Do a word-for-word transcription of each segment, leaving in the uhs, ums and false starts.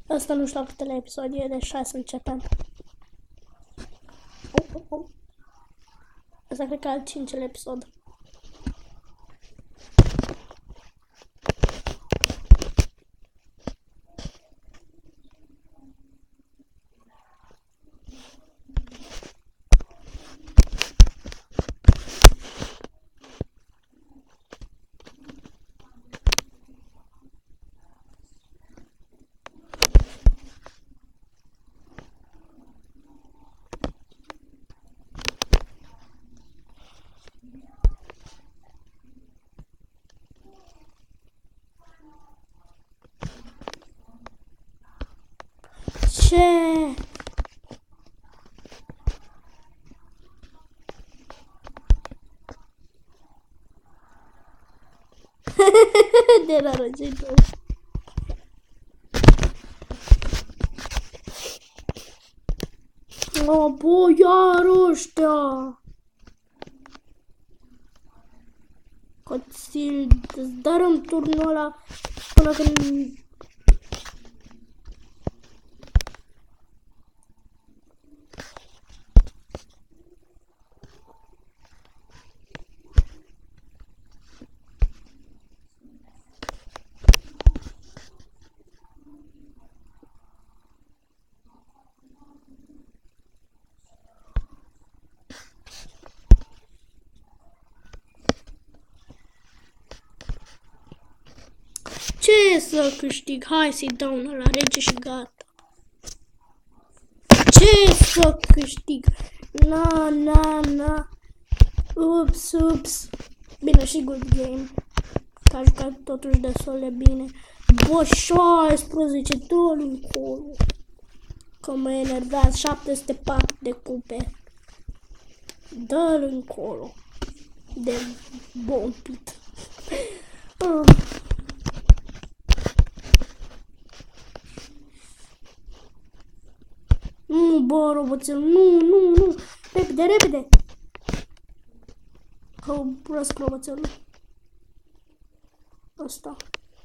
Asta nu știu la câtele episoade, deci hai să începem. Oh, oh, oh. Asta cred că e al cincilea episod. Ce? De la răgitor. O, bă, iar ăștia. Coțil, îți dărâm turnul ăla până când... Ce să câștig? Hai să-i dau una la rege și gata. Ce să câștig? Na, na, na. Ups, ups. Bine, și good game. Că a jucat totuși destul de bine. Bă, șaisprezece, dă-l încolo. Că mă enervează, șapte sute patru de cupe. Dă-l încolo. De bompit. uh. Nu, bă, roboțel, nu, nu, nu. Repede, repede. Că urăsc roboțelul. Ăsta.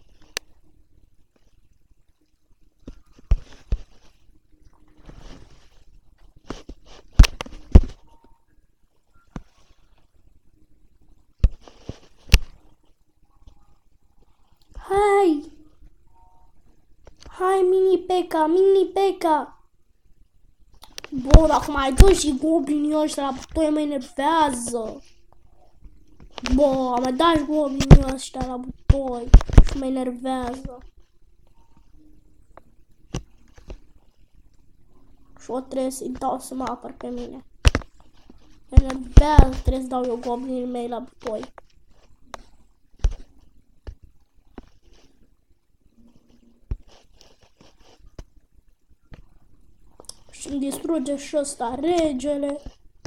Hai! Hai, mini P-ca, mini P-ca! Bă, dacă mai dă și goblinii ăștia la butoi, mă enervează. Bă, am mai dat și goblinii ăștia la butoi și mă enervează. Și o trebuie să-i dau să mă apăr pe mine. Mă enervează, trebuie să dau eu goblinii mei la butoi. Și îmi distruge și ăsta regele.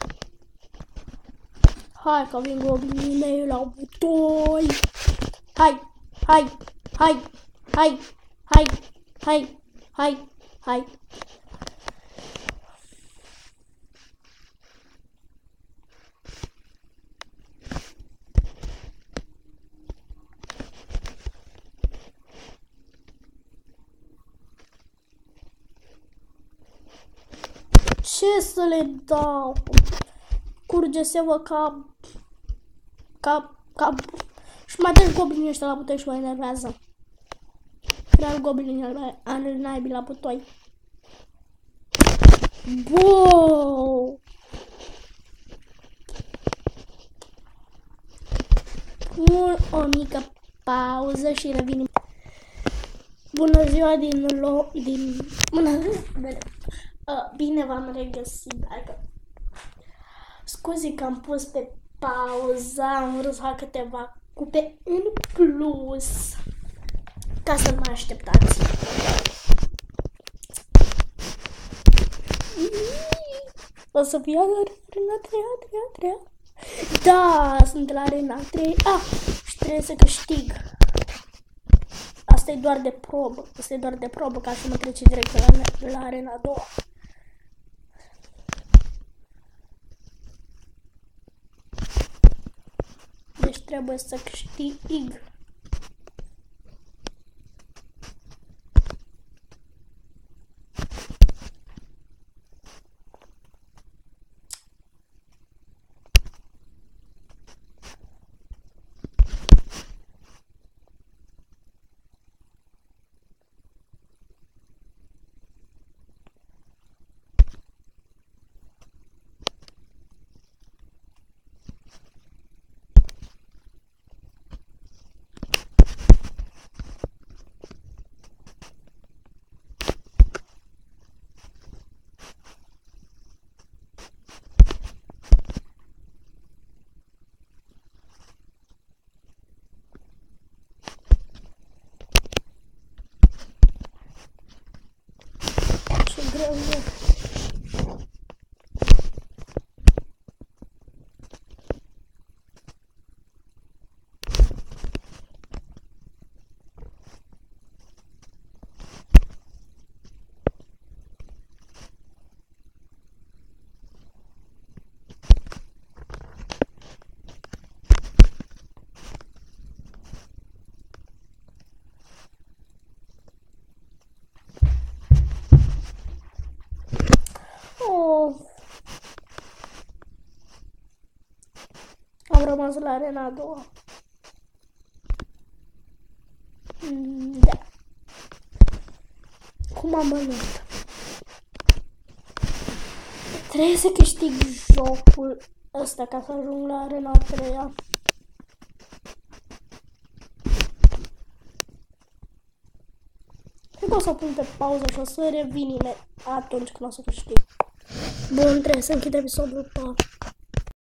Hai că vin goblinii mei la butoi. Hai, hai, hai, hai, hai, hai, hai, hai. Ce să le dau? Curge seama ca... Ca... Ca... Și mai dă goblinii ăștia la butoi și mă enervează. Prea goblinii al naibii la butoi. Wow! Pun o mică pauză și revenim. Bună ziua din loc... Din... Bună ziua! Uh, bine v-am regăsit, dacă... Scuze că am pus pe pauză, am vrut să fac câteva cupe în plus, ca să mă așteptați. O să fie arena trei, a treia, a treia. Da, sunt la arena trei. Ah, și trebuie să câștig. Asta e doar de probă, asta e doar de probă, ca să mă trece direct la, la arena a doua. Deci trebuie să câștig. ia, ia. Oh. Am rămas la arena a doua. Mm, da. Cum am bănuit? Trebuie să câștig jocul ăsta ca să ajung la arena a treia. Cred că o să pun pe pauză și o să revin atunci când o să câștig. Bun, trebuie să închid episodul patru.